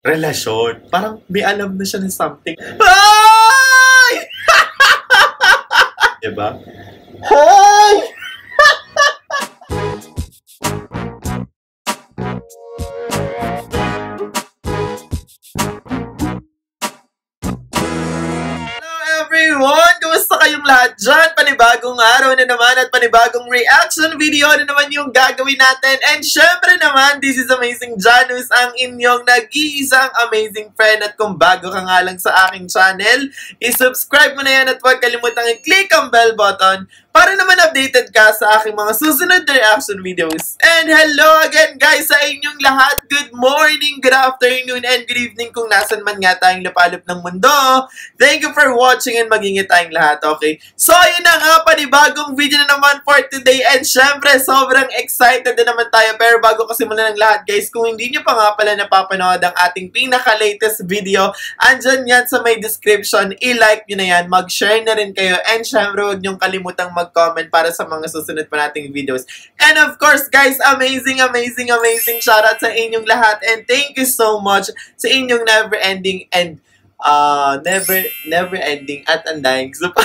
relasyon. Parang may alam na siya ng something. Ay! Diba? Hey! Everyone! Kumusta kayong lahat dyan? Panibagong araw na naman at panibagong reaction video na naman yung gagawin natin. And syempre naman, this is Amazing Janus, ang inyong nag-iisang amazing friend. At kung bago ka nga lang sa aking channel, isubscribe mo na yan at huwag kalimutang i-click ang bell button para naman updated ka sa aking mga susunod na reaction videos. And hello again guys sa inyong lahat. Good morning, good afternoon, and good evening kung nasan man nga tayong lapalop ng mundo. Thank you for watching and mag-ingat tayong lahat, okay? So, yun na nga, panibagong video na naman for today. And syempre, sobrang excited na naman tayo. Pero bago kasi muna ng lahat, guys, kung hindi nyo pa nga pala napapanood ang ating pinaka-latest video, andyan yan sa may description. I-like nyo na yan, mag-share na rin kayo. And syempre, huwag nyong kalimutang mag-comment para sa mga susunod pa nating videos. And of course, guys, amazing shoutout sa inyong lahat. And thank you so much sa inyong never-ending and never ending at undying. So,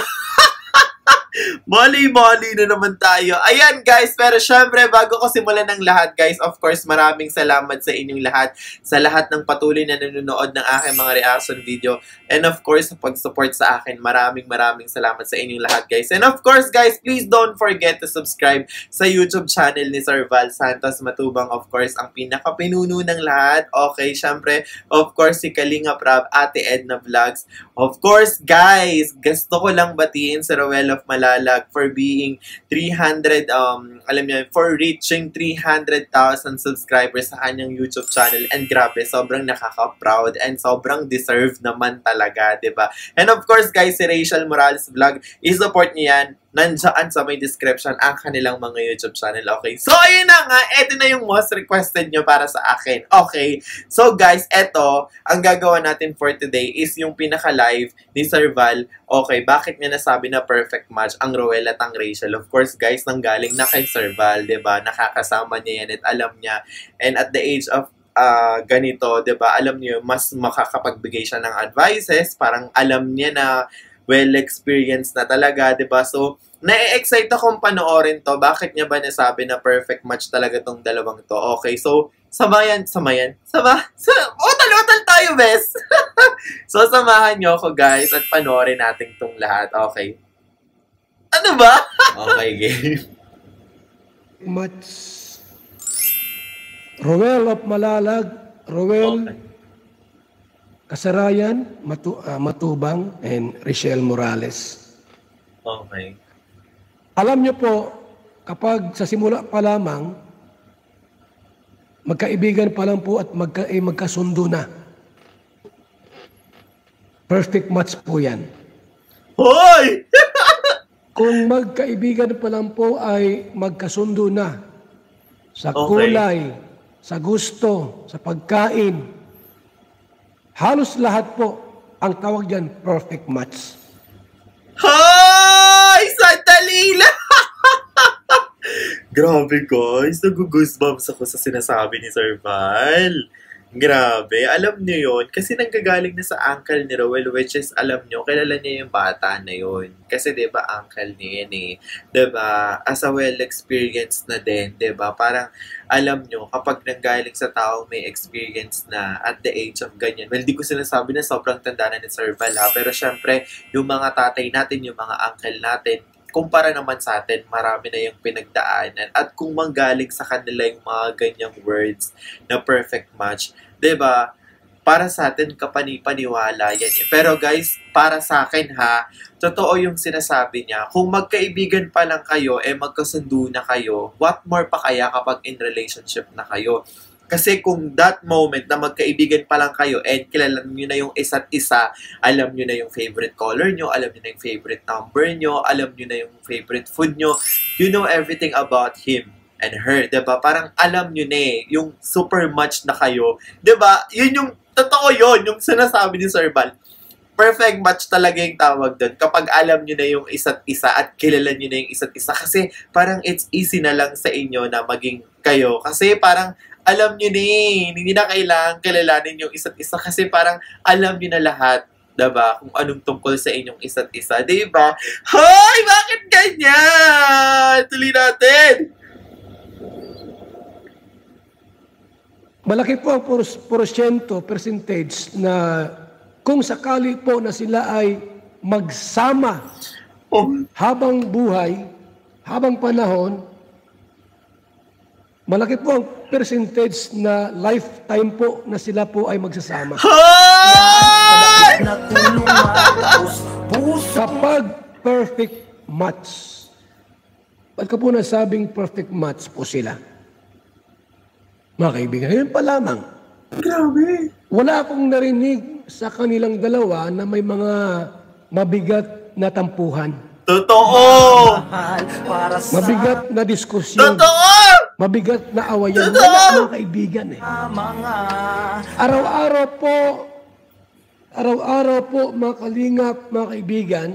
Molly na naman tayo. Ayan guys, pero syempre bago ko simulan ng lahat guys, of course maraming salamat sa inyong lahat, sa lahat ng patuloy na nanonood ng aking mga reaction video, and of course sa pag-support sa akin. Maraming salamat sa inyong lahat guys. And of course guys, please don't forget to subscribe sa YouTube channel ni Sir Val Santos Matubang, of course ang pinaka-pinuno ng lahat. Okay, syempre of course si Kalinga Prab, Ate Edna Vlogs. Of course guys, gusto ko lang batiin si Roel of Malalag for being 300, alam niyo, for reaching 300,000 subscribers sa kanyang YouTube channel. And grabe, sobrang nakaka-proud and sobrang deserve naman talaga, diba? And of course, guys, si Rachel Morales Vlog, i-support niyo yan. Nandiyan sa may description ang kanilang mga YouTube channel, okay? So, ayun na nga, eto na yung most requested nyo para sa akin, okay? So, guys, eto, ang gagawa natin for today is yung pinaka-live ni Sir Val. Okay, bakit niya nasabi na perfect match ang Roel at ang Rachel? Of course, guys, nanggaling na kay Sir Val, diba? Nakakasama niya yan at alam niya. And at the age of ganito, diba? Alam niyo, mas makakapagbigay siya ng advices. Parang alam niya na well-experienced na talaga, diba? So, na-excite akong panoorin to. Bakit niya ba nasabi na perfect match talaga tong dalawang to? Okay, so, utal tayo, bes! So, samahan nyo ako, guys, at panoorin natin tong lahat. Okay. Ano ba? Okay, game. Match. Roel of Malalag. Roel. Okay. Kasarayan, Matubang, and Rachel Morales. Okay. Alam niyo po, kapag sa simula pa lamang, magkaibigan pa lang po at magkasundo na. Perfect match po yan. Hoy! Kung magkaibigan pa lang po ay magkasundo na sa kulay, sa gusto, sa pagkain, halos lahat po ang tawag dyan, perfect match. Hoy! Sandali lang! Grabe guys, nag-goosebumps ako sa sinasabi ni Sir Val. Grabe, alam niyo yun. Kasi nanggagaling na sa uncle ni Roel, which is, alam niyo, kilala niya yung bata na yun. Kasi, diba, uncle niya yun eh. Diba, as a well-experienced na din, diba, parang, alam niyo, kapag nanggaling sa taong may experience na at the age of ganyan, well, di ko sinasabi na sobrang tanda na ni Sir Val, ha? Pero syempre, yung mga tatay natin, yung mga uncle natin, kumpara naman sa atin, marami na yung pinagdaanan. At kung manggaling sa kanila yung mga ganyang words na perfect match, diba, para sa atin, kapani-paniwala yan eh. Pero guys, para sa akin ha, totoo yung sinasabi niya. Kung magkaibigan pa lang kayo, magkasundo na kayo, what more pa kaya kapag in relationship na kayo? Kasi kung that moment na magkaibigan pa lang kayo and kilala nyo na yung isa't isa, alam nyo na yung favorite color nyo, alam nyo na yung favorite number nyo, alam nyo na yung favorite food nyo, you know everything about him and her, diba? Parang alam nyo na eh, yung super match na kayo, diba? Yun yung, totoo yun, yung sinasabi ni Sir Val. Perfect match talaga yung tawag doon kapag alam nyo na yung isa't isa at kilala nyo na yung isa't isa. Kasi parang it's easy na lang sa inyo na maging kayo. Kasi parang alam nyo na eh. Hindi na kailangan kilalanin yung isa't isa kasi parang alam nyo na lahat. Diba? Kung anong tungkol sa inyong isa't isa. Diba? Hoy! Bakit ganyan? Tuloy natin! Malaki po ang percentage na kung sakali po na sila ay magsama habang buhay, habang panahon, malaki po ang percentage na lifetime po na sila po ay magsasama. Hoy! Kapag perfect match, ba't ka po nasabing perfect match po sila? Mga kaibigan, yun pa lamang. Grabe. Wala akong narinig sa kanilang dalawa na may mga mabigat na tampuhan. Totoo! Mabigat na diskusyon. Totoo! Mabigat na awayan. Totoo! Wala mga kaibigan eh. Araw-araw po mga kalingap, mga kaibigan,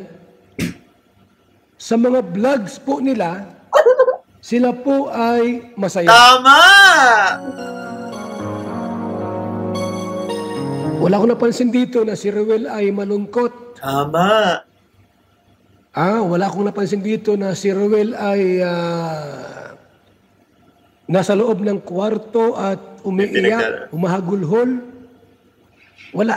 sa mga vlogs po nila, sila po ay masaya. Tama! Wala ko napansin dito na si Ruel ay malungkot. Tama. Wala akong napansin dito na si Ruel ay nasa loob ng kwarto at umiiyak, umahagulhol. Wala.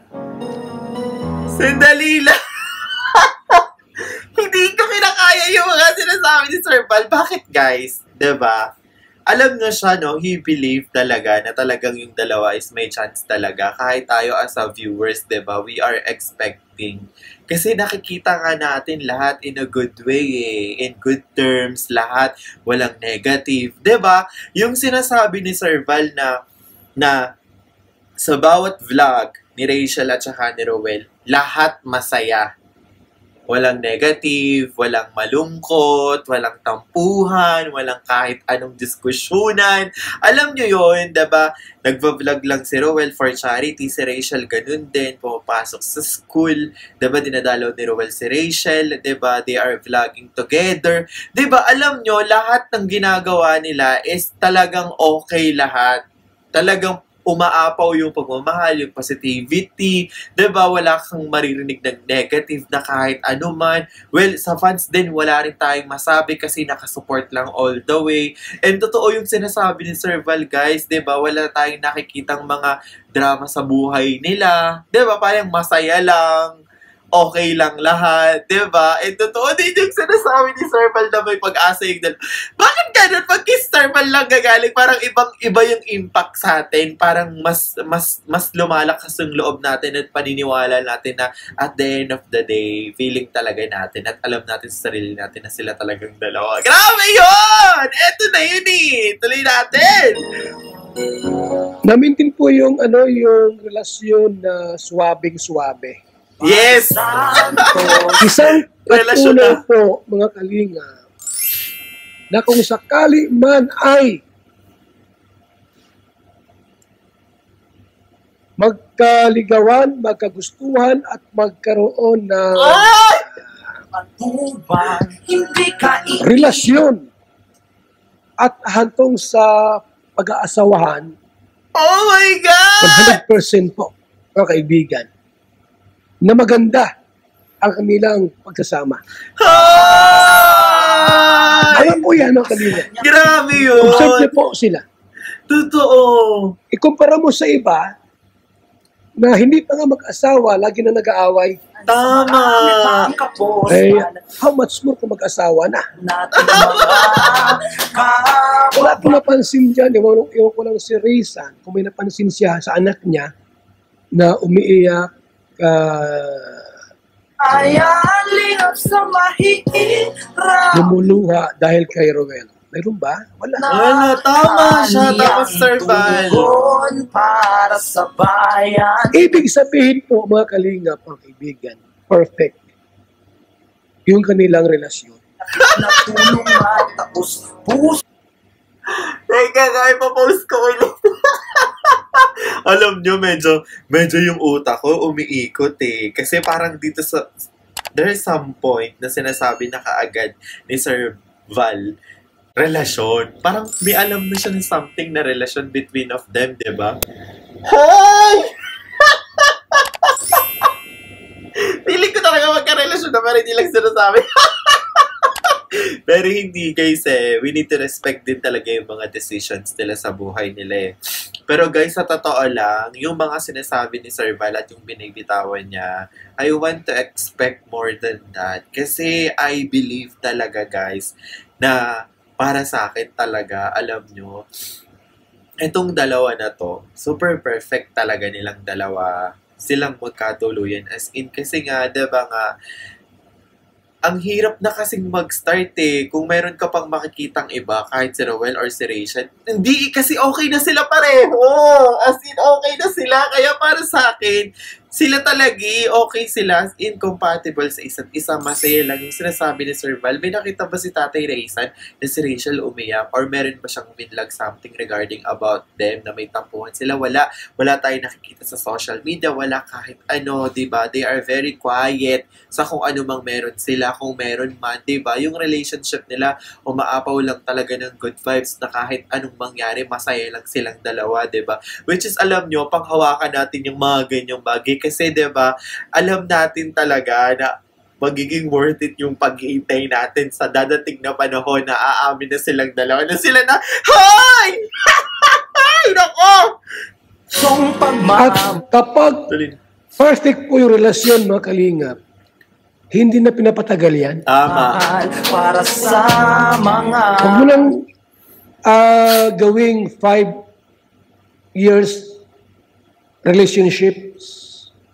Sandali lang. Hindi ko kinakaya yung mga sinasabi ni Sir Val. Bakit guys? Diba? Alam nyo siya, no? He believed talaga na talagang yung dalawa is may chance talaga. Kahit tayo as a viewers, diba? We are expecting. Kasi nakikita nga natin lahat in a good way eh. In good terms, lahat. Walang negative. Diba? Yung sinasabi ni Sir Val na sa bawat vlog ni Rachel at saka ni Rowel, lahat masaya. Walang negative, walang malungkot, walang tampuhan, walang kahit anong diskusyonan. Alam nyo yun, diba? Nagva-vlog lang si Rowel for charity, si Rachel ganun din, pumapasok sa school, diba? Dinadalaw ni Rowel si Rachel, diba? They are vlogging together. Diba? Alam nyo, lahat ng ginagawa nila is talagang okay lahat. Talagang umaapaw yung pagmamahal, yung positivity, diba? Wala kang maririnig ng negative na kahit ano man. Well, sa fans din, wala rin tayong masabi kasi nakasupport lang all the way. And totoo yung sinasabi ni Sir Val, guys, diba? Wala tayong nakikitang mga drama sa buhay nila. Diba? Parang masaya lang. Okay lang lahat, diba? And totoo din yung sinasabi ni Sir Val na may pag-asa yung dalawa. Bakit ganun? Pag kay Sir Val lang gagaling, parang iba yung impact sa atin. Parang mas lumalakas yung loob natin at paniniwala natin na at the end of the day, feeling talaga natin at alam natin sa sarili natin na sila talagang dalawa. Grabe yun! Eto na yun eh! Tuloy natin! Namintin po yung relasyon na swabing-swabe. Yes! Isang patuloy po, mga kalinga, na kung sakali man ay magkaligawan, magkagustuhan at magkaroon ng relasyon at hantong sa pag-aasawahan, oh my God! 100% po, mga kaibigan, na maganda ang kanilang pagsasama. Alam po yan, mga kalina. Grabe yun! Observe niyo po sila. Totoo! Ikumpara mo sa iba na hindi pa nga mag-asawa, lagi na nag-aaway. Tama! Eh, how much more kung mag-asawa na? Wala ko napansin dyan. Iwan ko lang si Rizan, kung may napansin siya sa anak niya na umiiyak, lumuluha dahil kay Rowel. Mayroon ba? Wala. Wala, tama siya. Tama, Sir Val. Para sa bayan. Ibig sabihin po, mga kalingap, mga kaibigan, perfect yung kanilang relasyon. Teka, kaya pa-post ko ulit. Alam nyo, medyo yung utak ko umiikot eh. Kasi parang dito there's some point na sinasabi na kaagad ni Sir Val relasyon. Parang may alam na siya ng something na relasyon between of them, di ba? Hey! Feeling ko talaga magka-relasyon na pero hindi lang sinasabi. Pero hindi guys we need to respect din talaga yung mga decisions nila sa buhay nila Pero guys, sa totoo lang, yung mga sinasabi ni Sir Val at yung binibitawan niya, I want to expect more than that. Kasi I believe talaga guys, na para sa akin talaga, alam nyo, itong dalawa na to, super perfect talaga nilang dalawa. Silang magkatuluyan as in. Kasi nga, diba nga, ang hirap na kasing mag-start kung meron ka pang makikitang iba, kahit si Rowell or si Rachel. Hindi, kasi okay na sila pareho. As in, okay na sila. Kaya para sa akin, sila talagi, okay sila, incompatible sa isa't isa, masaya lang. Yung sinasabi ni Sir Val, may nakita ba si Tatay Raysan na si Rachel umiyak? Or meron ba siyang minlag something regarding about them na may tampuhan sila? Wala. Wala tayong nakikita sa social media. Wala kahit ano, diba? They are very quiet sa kung ano mang meron sila, kung meron man, diba? Yung relationship nila, umaapaw lang talaga ng good vibes na kahit anong mangyari, masaya lang silang dalawa, diba? Which is, alam nyo, panghawakan natin yung mga ganyang bagay. Kasi, diba, alam natin talaga na magiging worth it yung pag-iintay natin sa dadating na panahon na aamin na silang dalawa na sila na, Hay! Hay! Nako! At kapag perfect po yung relasyon, mga kalingap, hindi na pinapatagal yan. Tama. Para sa mga Huwag mo lang gawing 5 years relationships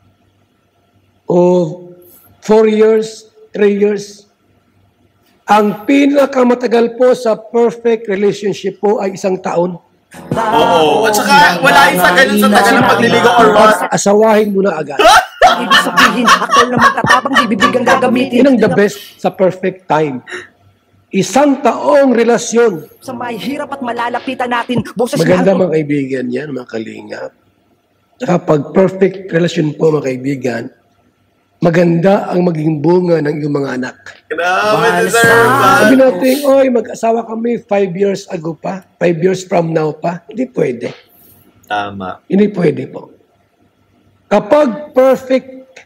o 4 years, 3 years. Ang pinakamatagal po sa perfect relationship po ay 1 taon. Oo. At saka, wala yung sa ganun sa tagal ng pagliligaw or what. Asawahin mo na agad. ibig sabihin, ako na magtatabang bibig ang gagamitin. Yan ang the best sa perfect time. 1 taong relasyon. Sa may hirap at malalapitan natin, boses Maganda mga kaibigan yan, mga kalingap. Kapag perfect relasyon po mga kaibigan, maganda ang maging bunga ng iyong mga anak. Grabe, Sir Val. Sabi natin, oy, mag-asawa kami 5 years ago pa, 5 years from now pa. Hindi pwede. Tama. Hindi pwede po. Kapag perfect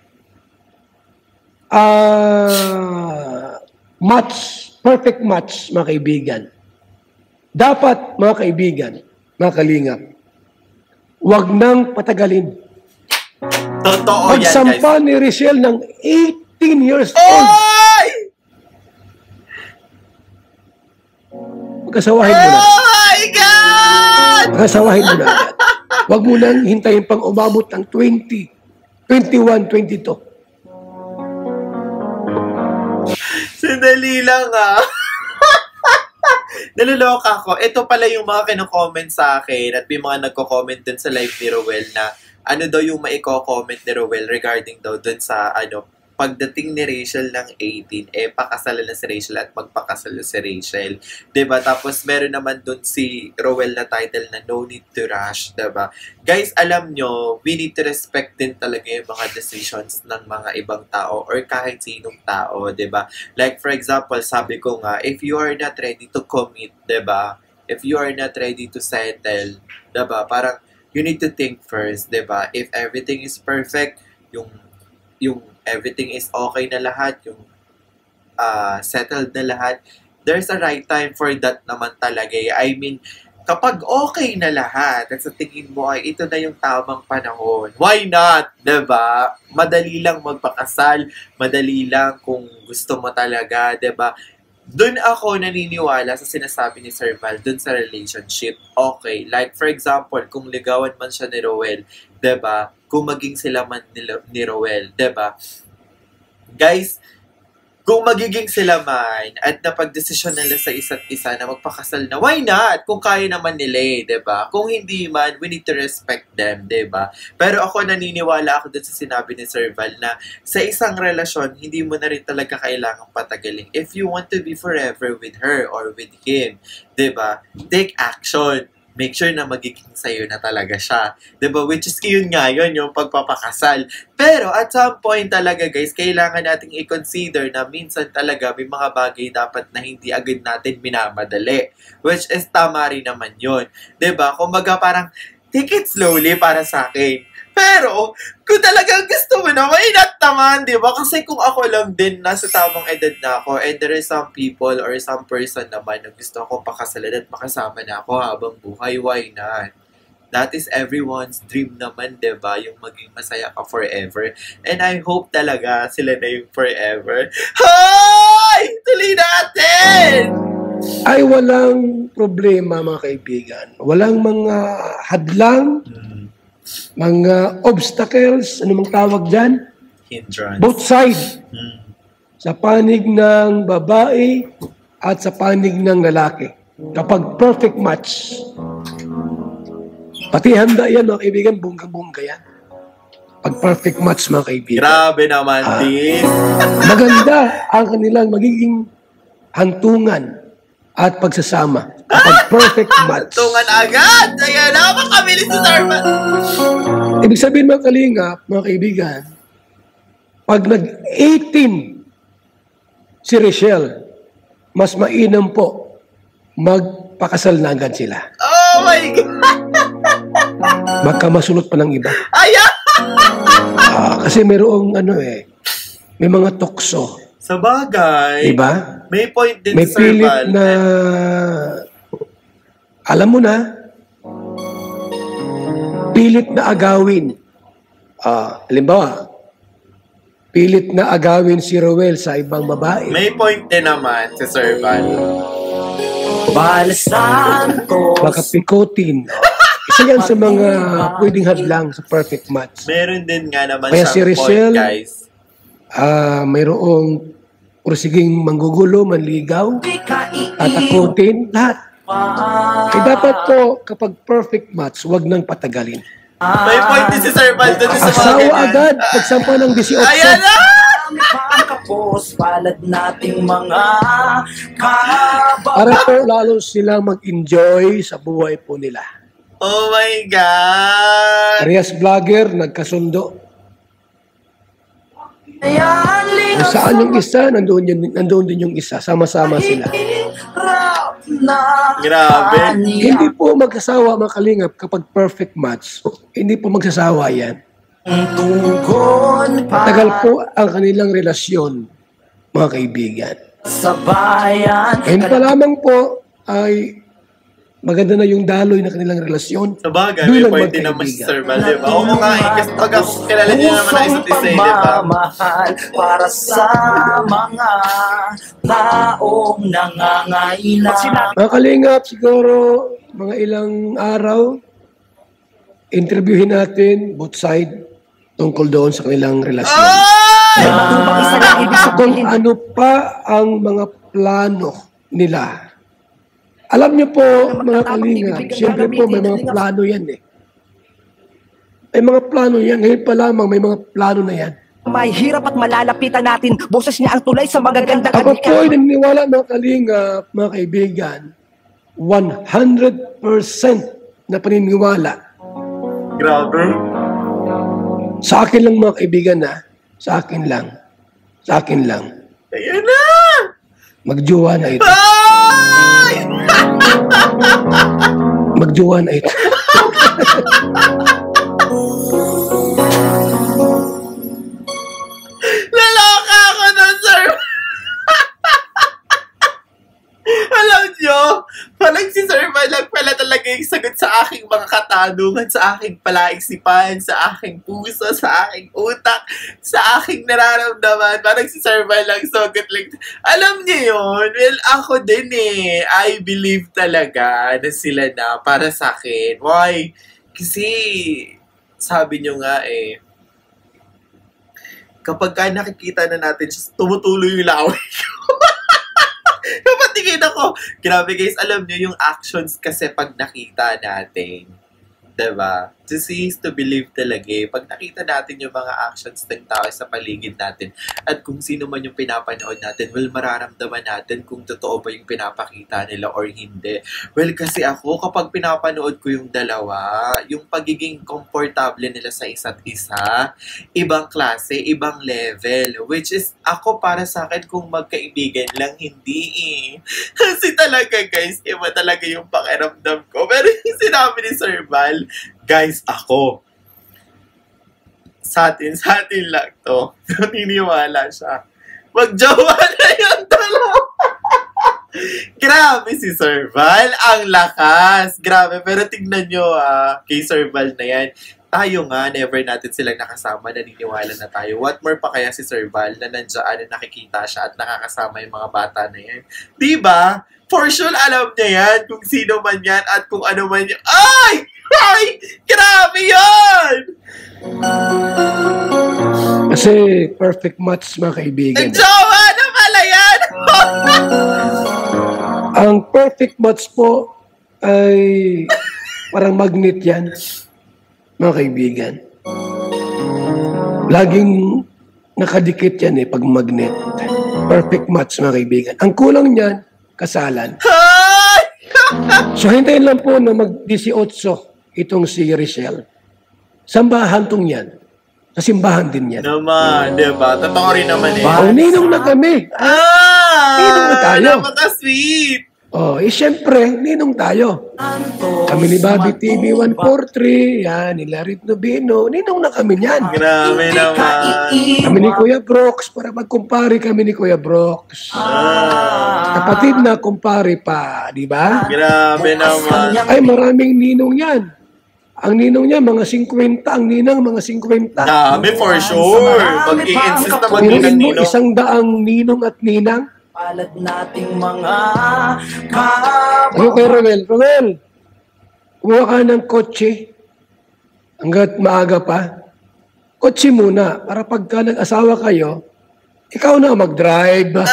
perfect match, mga kaibigan, dapat, mga kaibigan, mga kalingap, huwag nang patagalin. Totoo yan, guys. Pagsampa ni Rachel ng 18 years old, Oy! magkasawahin mo na. Oh my God! Magkasawahin mo na agad. Huwag mo nang hintayin pang umabot ng 20, 21, 22. Sandali lang Naloloka ako. Ito pala yung mga kino-comment sa akin at may mga nagko-comment dun sa live ni Rowell na ano daw yung maiko-comment ni Rowell regarding daw dun sa pagdating ni Rachel ng 18, pakasalan na si Rachel at magpakasal na si Rachel. 'Di ba? Tapos meron naman dun si Rowell na title na No Need to Rush, 'di ba? Guys, alam nyo, we need to respect din talaga yung mga decisions ng mga ibang tao or kahit sinong tao, 'di ba? Like for example, sabi ko nga, if you are not ready to commit, 'di ba? If you are not ready to settle, 'di ba? Parang you need to think first, 'di ba? If everything is perfect, yung everything is okay na lahat, yung settled na lahat, there's a right time for that naman talaga. I mean, kapag okay na lahat, at sa tingin mo ay ito na yung tamang panahon, why not? 'Di ba? Madali lang magpakasal, madali lang kung gusto mo talaga, 'di ba? Doon ako naniniwala sa sinasabi ni Sir Val, doon sa relationship. Okay, like for example, kung ligawan man siya ni Rowell, 'di ba? Kung maging sila man ni Rowell, 'di ba? Guys, kung magiging sila man at napagdesisyon nila sa isa't isa na magpakasal na, why not? Kung kaya naman nila, 'di ba? Kung hindi man, we need to respect them, 'di ba? Pero ako naniniwala ako dun sa sinabi ni Sir Val na sa isang relasyon, hindi mo na rin talaga kailangang patagalin. If you want to be forever with her or with him, 'di ba? Take action. make sure na magiging sa'yo na talaga siya. Diba? Which is yun nga, yun yung pagpapakasal. Pero at some point talaga guys, kailangan nating i-consider na minsan talaga may mga bagay dapat na hindi agad natin minamadali. Which is tama rin naman yun. Diba? Kumbaga parang, take it slowly para sa akin. Pero, kung talagang gusto mo na, why not naman, di ba? Kasi kung ako lang din, nasa tamang edad na ako, and there is some people or some person naman na gusto ako pakasalan at makasama na ako habang buhay, why not? That is everyone's dream naman, di ba? Yung maging masaya ka forever. And I hope talaga sila na yung forever. Hoy! Tuloy natin! Ay walang problema mga kaibigan. Walang mga hadlang, mga obstacles, ano mang tawag dyan? Hindrance. Both side. Sa panig ng babae at sa panig ng lalaki. Kapag perfect match. Pati handa yan mga kaibigan, bongga-bongga yan. Pag perfect match mga kaibigan. Grabe naman, this. Maganda ang kanilang magiging hantungan at pagsasama. Kapag perfect match. Tungan agad! Ayan na, makabilis si Sarman. Ibig sabihin mga kalingap, mga kaibigan, pag nag-18 si Rachel, mas mainam po magpakasal na agad sila. Oh my God! Magkamasulot pa ng iba. Ayan! Kasi mayroong may mga tukso. Sa bagay. Diba? May point din May si Sir pilit Val. na, alam mo na, pilit na agawin. Halimbawa, pilit na agawin si Rowel sa ibang babae. May point din naman si Sir Val. Baka pikotin. Isa yan sa mga pwedeng hadlang sa perfect match. Meron din nga naman Kaya si siyang Rachel, point, guys. Mayroong pursiging manggugulo, manligaw, tatakutin, lahat. Dapat po, kapag perfect match, wag nang patagalin. May point din si Sir Val doon sa mga Asawa ganyan. agad, pagsampa ng 18. Ayan na! Kapos palad nating mga Para po lalo silang mag-enjoy sa buhay po nila. Oh my God! Parehas vlogger, nagkasundo. Kung saan yung isa, nandoon din yung isa. Sama-sama sila. Grabe. Hindi po magkasawa mga kalingap kapag perfect match. Hindi po magsasawa yan. Tagal po ang kanilang relasyon, mga kaibigan. Ngayon pa lamang po ay maganda na yung daloy na kanilang relasyon. Sa bagay, Doon may lang point din naman si magkaibigan. Sir Val, di ba? Oo nga eh, kasi pag kilala niyo naman ang isa't isa, di ba? Para sa mga taong nangangailangan. Mga kalingap, siguro mga ilang araw, interviewin natin both side tungkol doon sa kanilang relasyon. Ay! Isa lang ibig Kung sabihin. ano pa ang mga plano nila. Alam niyo po, mga kalingap, siyempre po may mga plano yan eh. May mga plano yan. Ngayon pa lamang may mga plano na yan. May hirap at malalapitan natin. Boses niya ang tulay sa magagandang Ako po ay naniniwala, mga kalingap, mga kaibigan, 100% na paniniwala. Grabe. Sa akin lang, mga kaibigan, na. Sa akin lang. Sa akin lang. Ayan na! Magjowa na ito. Ay! Magjowa na ito. Laloka ako nun, Sir! Alam nyo, parang si Sir Val lang pala talaga yung sagot sa aking mga katanungan, sa aking palaisipan, sa aking puso, sa aking utak, sa aking nararamdaman. Parang si Sir Val lang sagot lang. Alam niyo yun? Well, ako din eh. I believe talaga na sila na para sa akin. Why? Kasi, sabi nyo nga eh, kapag ka nakikita na natin, tumutuloy yung laway ko. Napatingin ako. Grabe guys, alam nyo yung actions kasi pag nakita natin, diba? To see is to believe talaga eh. Pag nakita natin yung mga actions ng tao sa paligid natin at kung sino man yung pinapanood natin, well, mararamdaman natin kung totoo ba yung pinapakita nila or hindi. Well, kasi ako, kapag pinapanood ko yung dalawa, yung pagiging komportable nila sa isa't isa, ibang klase, ibang level. Which is, ako para sa akin, kung magkaibigan lang, hindi eh. Kasi talaga guys, iba talaga yung pakiramdam ko. Pero yung sinabi ni Sir Val, guys, ako, sa atin lang to. Naniniwala siya. Magjowa na yung dalawa. Grabe si Sir Val. Ang lakas. Grabe. Pero tignan nyo kay Sir Val na yan. Tayo nga, never natin silang nakasama. Naniniwala na tayo. What more pa kaya si Sir Val na nandiyan na nakikita siya at nakakasama yung mga bata na yan. Diba? For sure, alam niya yan kung sino man yan at kung ano man yan. Ay! Ay! Grabe yun! Kasi perfect match, mga kaibigan. Nagjowa na pala yan! Ang perfect match po ay parang magnet yan, mga kaibigan. Laging nakadikit yan eh, pag magnet. Perfect match, mga kaibigan. Ang kulang niyan, kasalan. So, hintayin lang po na mag-18 itong si Richelle. Sambahan tong yan. Sa simbahan din yan. Naman, diba? Totoo rin naman eh. Oh, ninong na kami. Ninong na tayo. Napaka-sweet. Oh, syempre, ninong tayo. Kami ni Bobby TV 143, yan, ni Larit Nobino, ninong na kami niyan. Grabe naman. Kami ni Kuya Brooks, para magkumpare kami ni Kuya Brooks. Kapatid na kumpare pa, di ba? Grabe naman. Ay, maraming ninong yan. Ang ninong niya, mga 50. Ang ninang, mga 50. Dami for sure. Mag-i-insist na Pinuin mag-ninang mo, ninong. 100 ninong at ninang. Palad nating mga Ano kay Romel? Romel, kumuha ka ng kotse. Hanggat maaga pa. Kotse muna, para pagka nag-asawa kayo, ikaw na mag-drive.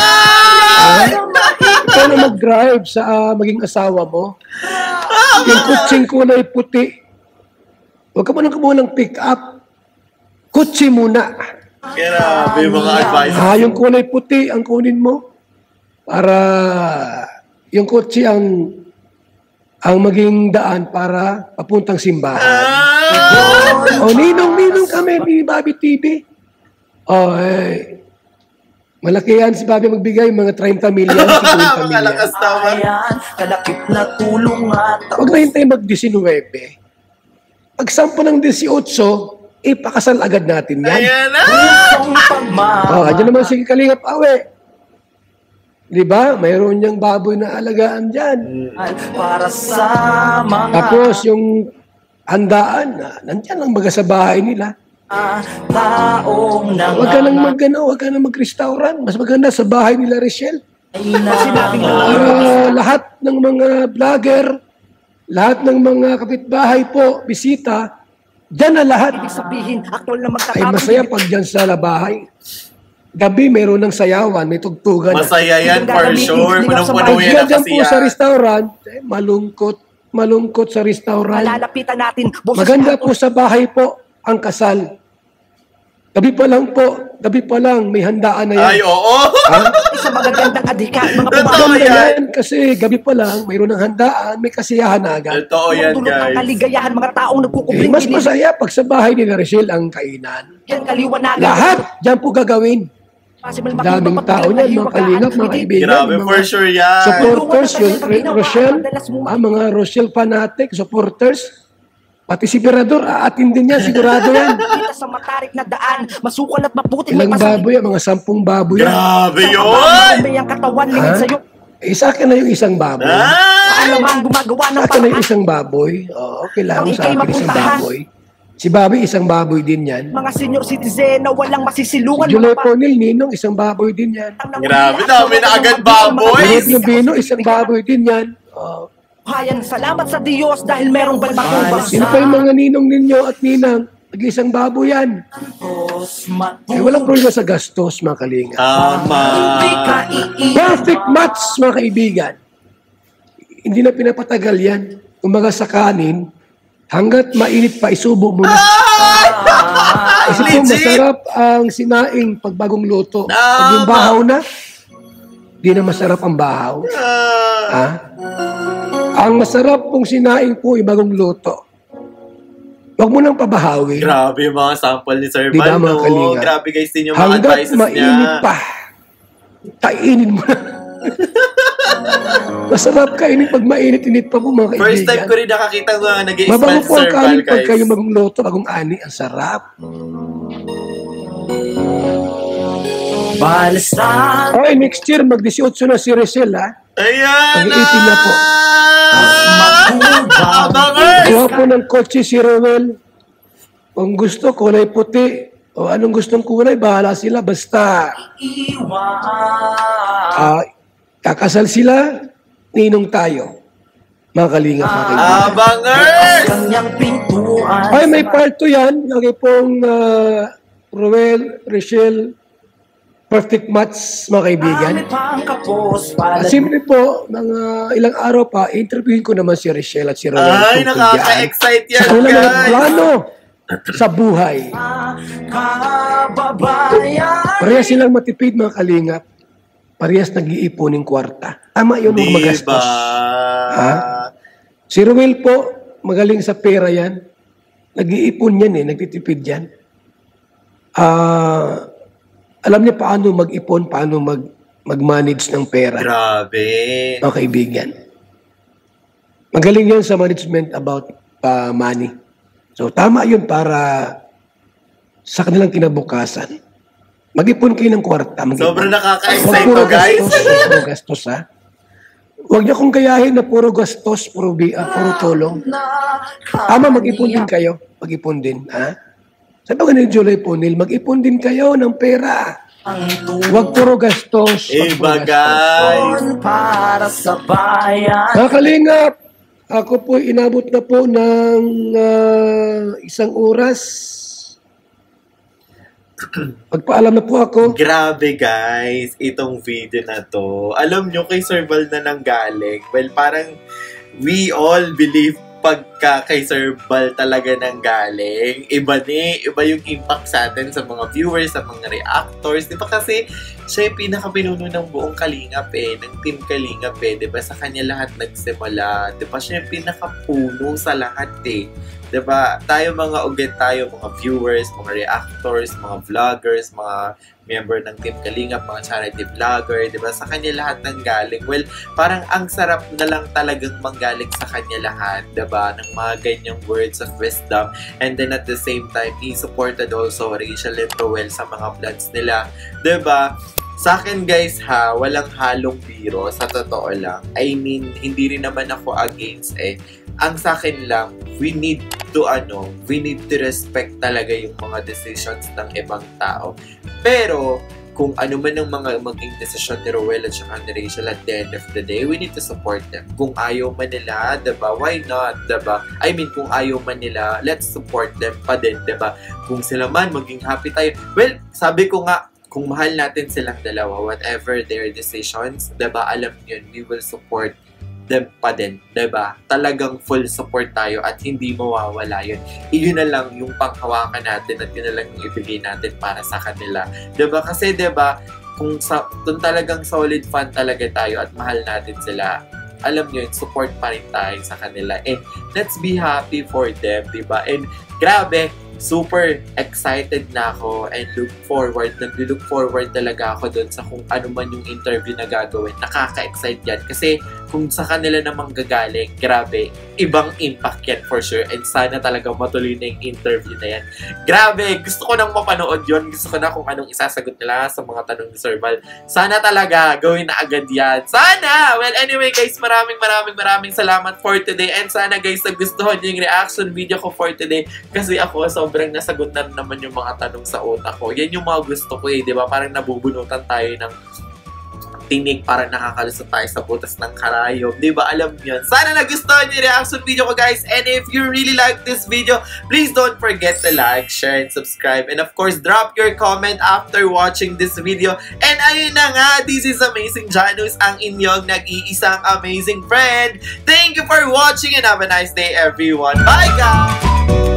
Ikaw na mag-drive sa maging asawa mo. Yung kutseng kulay puti. Huwag ka mo nang kumuha ng pick-up. Kutsi muna. Grabe mga advice. Yung kulay puti ang kunin mo. Para yung kutsi ang maging daan para papuntang simbahan. Ninong kami ni Bobby TV. Malaki yan si Bobby magbigay, mga 30 million, 50 million. Makalakas naman. kalakip na tulong at Huwag na hintay mag-19. Pag 10 ng 18, ipakasal agad natin yan. Ayan na! pusong pagmamahal. Diyan naman si Kalingap Awe. Di ba? Mayroon niyang baboy na alagaan dyan. Para sa mga Tapos yung handaan, nandyan lang baga sa bahay nila. taong Huwag ka nang huwag ka nang mag-restaurant. Mas maganda sa bahay nila, Richelle. sinabing Lahat ng mga vlogger, lahat ng mga kapitbahay po, bisita, dyan na lahat. ibig sabihin, aktwal na Ay magkatabi. masaya pag dyan sa bahay. Gabi, mayroon ng sayawan, may tugtugan. Masaya yan for sure. Punong-puno Pag yan ang dyan po sa kasiyahan. restaurant, malungkot sa restaurant. Malalapitan natin. Maganda po sa bahay po ang kasal. Gabi pa lang, may handaan na yan. Ay, oo! Sa magagandang adhika, mga Totoo Maganda yan. yan kasi gabi pa lang, mayroon ng handaan, may kasiyahan na agad. Totoo yan, dulot ng guys. kaligayahan, mga taong nagkukubling. Mas masaya pag sa bahay ni Richelle ang kainan. Yan kaliwanagan. Lahat dyan po gagawin. Possible Daming makita, tao niyan, mga kalingap, mga kaibigan. Grabe, mga for sure yan. supporters, yung Rochelle, mga Rochelle fanatic, supporters, pati si Berador, aatin din yan, sigurado yan. Kita sa matarik na daan, masukal at maputi. Ilang baboy yan, mga 10 baboy yan. Grabe yun! May ang katawan lingid Ha? sa'yo. Sa akin na yung isang baboy. Ay! Alam ang gumagawa ng Sa akin na yung paraan. isang baboy. Okay lang Ang sa ika'y akin isang mapuntahan. baboy. Si Bobby, isang baboy din yan. Mga senior citizen na walang masisilungan. July Ponil, Ninong, isang baboy din yan. Grabe, dami na agad baboy. Juliet Lubino, isang baboy din yan. Hayan, salamat sa Diyos dahil merong balbakong basa. Sino pa yung mga ninong ninyo at ninang? Nag-isang baboy yan. Walang problema sa gastos, mga kalinga. Tama. Hindi ka iiyak. Perfect match, mga kaibigan. Hindi na pinapatagal yan. Umaga sa kanin, Hanggat mainit pa, isubo mo na. Kasi po, Legit! masarap ang sinaing pag bagong luto. Pag yung bahaw na, di na masarap ang bahaw. Ha? Ang masarap pong sinaing po yung bagong luto. Huwag mo nang pabahawi. Grabe yung mga sample ni Sir Diba, Val, mga no? kalinga? Grabe guys din yung mga Hanggat advices mainit niya. pa, kainin mo na. Masarap kainin pag mainit-init pa po, mga kaibigan. First time ko rin nakakita ng mga nag-i-smile Mabango si po ang Sir Val, kanin pag guys. kayo bagong luto, bagong ani. Ang sarap. Okay, next year, mag-18 na si Rachel, ha? Ayan! Mag-18 na po. Abangers! Kuha po ng kotse si Rowel. Kung gusto, kulay puti. O anong gustong kulay, bahala sila. Basta, kakasal sila, ninong tayo. Mga kalingap, mga kaibigan. Abangers! Ay, may part 2 yan. Lagi pong Rowel, Rachel, perfect match, mga kaibigan. Simple po, mga ilang araw pa, interviewin ko naman si Rachel at si Rowel. Ay, tungkol nakaka-excite dyan. yan, Sa kanilang guys! plano sa buhay. Parehas silang matipid, mga kalingap. Parehas nag-iipon ng kwarta. Tama yun, huwag magastos. Diba? Ha? Si Rowel po, magaling sa pera yan. Nag-iipon yan nagtitipid yan. Alam niya paano mag-ipon, paano mag-manage ng pera. Grabe. Mga kaibigan. Magaling yan sa management about money. So, tama yun para sa kanilang kinabukasan. Mag-ipon kayo ng kwarta. Sobrang Huwag nakaka-excite puro to, guys. puro gastos, ha? Huwag niyo kong gayahin na puro gastos, puro tulong. Tama, mag-ipon din kayo. Mag-ipon din, ha? Sabi ko ni Julie Punil, mag-ipon din kayo ng pera. Huwag puro gastos. Huwag puro Iba, guys. Mga kalingap, ako po inabot na po ng 1 oras. Magpaalam na po ako. Grabe, guys. Itong video na to. Alam nyo, kay Sir Val na nanggaling. Well, parang we all believe pagka kay Sir Val talaga nanggaling, iba yung impact sa atin sa mga viewers, sa mga reactors. Di ba kasi siya yung pinakapinuno ng buong Kalingap ng Team Kalingap Di ba? Sa kanya lahat nagsimula. Di ba? Siya yung pinakapuno sa lahat Di ba? Tayo mga ugat tayo, mga viewers, mga reactors, mga vloggers, mga member ng Team Kalingap, mga charity vlogger, di ba? Sa kanya lahat ng galing. Well, parang ang sarap na lang talagang manggaling sa kanya lahat, di ba? Ng mga ganyang words of wisdom. And then at the same time, he supported also Rachel and Rowel sa mga plans nila, di ba? Sa akin guys walang halong biro, sa totoo lang. I mean, hindi rin naman ako against Ang sa akin lang, we need to respect talaga yung mga decisions ng ibang tao. Pero, kung ano man ang mga maging desisyon ni Rowel at saka ni Rachel at the end of the day, we need to support them. Kung ayaw man nila, diba? Why not? Diba? I mean, kung ayaw man nila, let's support them pa din, diba? Kung sila man, maging happy tayo. Well, sabi ko nga, kung mahal natin silang dalawa, whatever their decisions, diba? Alam yun, we will support them pa din, diba? Talagang full support tayo at hindi mawawala yun. Iyon na lang yung panghawakan natin at yun na lang yung ibigay natin para sa kanila. Diba? Kasi diba, kung talagang solid fan talaga tayo at mahal natin sila, alam nyo yun, support pa rin tayo sa kanila. And let's be happy for them, diba? And grabe, super excited na ako and nag-look forward talaga ako doon sa kung ano man yung interview na gagawin. Nakaka-excite yan. Kasi kung sa kanila namang gagaling, grabe, ibang impact yan for sure. And sana talaga matuloy na yung interview na yan. Grabe, gusto ko nang mapanood yun. Gusto ko na kung anong isasagot nila sa mga tanong ni Sir Val. Sana talaga, gawin na agad yan. Sana! Well, anyway guys, maraming salamat for today. And sana guys, nagustuhan nyo yung reaction video ko for today. Kasi ako, sobrang nasagot na naman yung mga tanong sa utak ko. Yan yung mga gusto ko di ba? Parang nabubunutan tayo ng tinik para nakakalusot tayo sa butas ng karayom. Di ba? Alam niyo yun. Sana nagustuhan niyo yung reaction video ko, guys. And if you really like this video, please don't forget to like, share, and subscribe. And of course, drop your comment after watching this video. And ayun na nga, this is Amazing Janus, ang inyong nag-iisang amazing friend. Thank you for watching and have a nice day, everyone. Bye, guys!